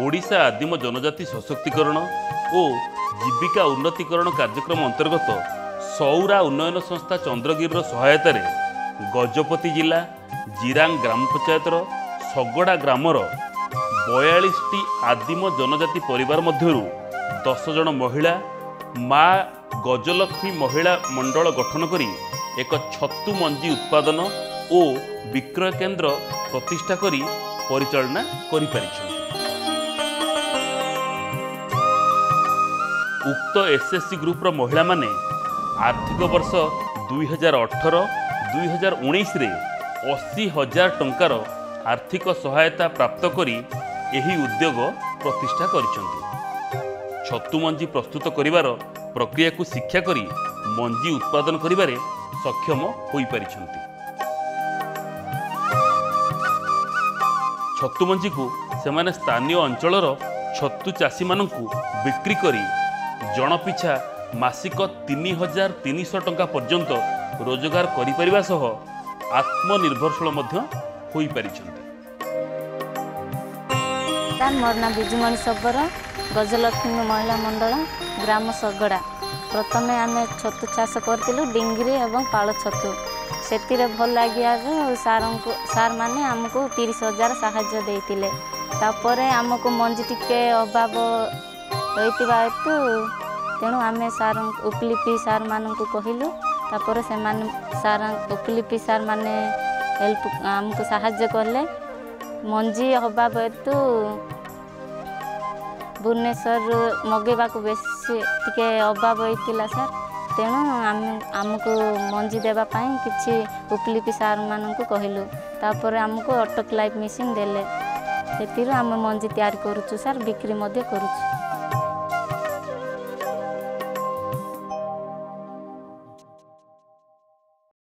ओडिशा आदिम जनजाति सशक्तिकरण और जीविका उन्नतीकरण कार्यक्रम अंतर्गत सौरा उन्नयन संस्था चंद्रगिर सहायता गजपति जिला जिरांग ग्राम पंचायतर सगड़ा ग्रामर 42टी आदिम जनजाति परिवार मध्यरु 10 जन महिला माँ गजलक्ष्मी महिला मंडल गठन करी एक छतु मंजी उत्पादन और विक्रय केन्द्र प्रतिष्ठा करी परिचालना करि पारिछन्। उक्त एसएससी ग्रुपर महिला माने आर्थिक वर्ष 2018-2019 रे 80,000 टंकार आर्थिक सहायता प्राप्त करी एही उद्योग प्रतिष्ठा करिसंती। छतु मंजी प्रस्तुत करिवार प्रक्रिया को शिक्षा करी मंजी उत्पादन करिबारे सक्षम होई पारिसंती। छतु मंजी को सेमाने स्थानीय अंचलर छतु चाषी मानकु बिक्री करी जन पिछा मासिक 3,300 टंका पर्यंत रोजगार करि परिबा सह आत्मनिर्भरशील मध्य होई पारिसंती। मोर ना बिजुमणि सबर गजलक्ष्मी महिला मंडल ग्राम सगड़ा। प्रथम आम छतु चाष करूँ डिंगरी एवं पाल छतु से भल लगे सार मैंने आमको 30,000 साहाय्य देते। तापर आमको मंजी टिके अभाव होता हेतु तेणु आम सार उपिलिपि सार मानक कहलु। तापर से सार उपिलिपि सार माने हेल्प आमको साहाय्य कले। मंजी अभाव हेतु भुवनेश्वर मगेबा को बेसी टिके अभाव होता सर। तेणु आमको मंजी देवाई किसी उपिलिपि सार मानक कहलु। तापर आमको ऑटोक्लाइव मेसीन देले से आम मंजी तैयारी करुचु सर बिक्री करुचु।